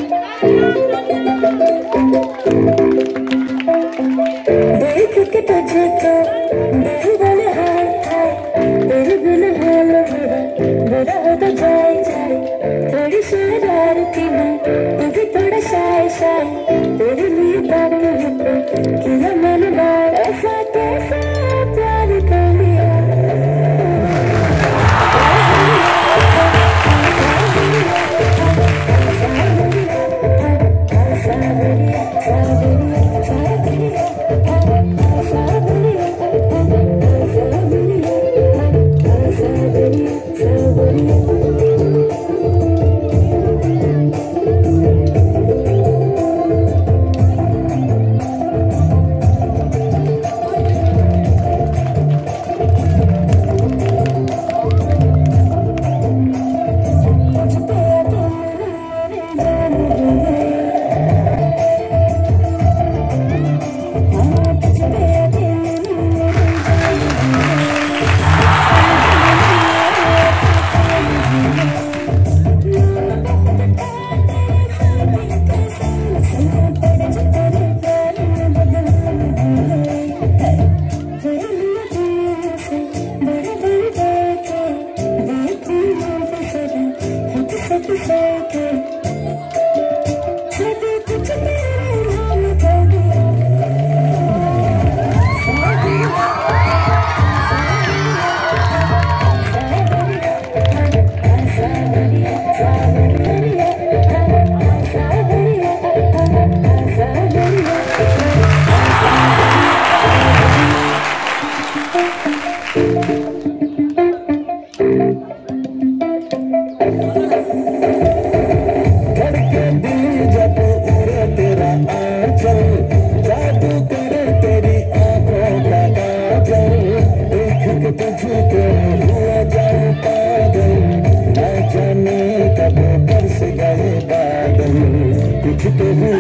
देख के तुझको दिल बोले हाय हाय, तेरे बिना हाल मेरा बुरा होता जाए जाए। थोड़ी शरारती मैं, तू भी थोड़ा शाय शाय, तेरे लिए बात है किया मैंने बात। ऐसा कैसा प्यार कर लिया, कुछ तो